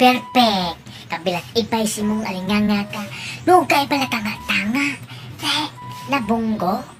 perfect. Kabilang ipay si mong alinganga ka. Lugay pala tanga-tanga. Nabunggo.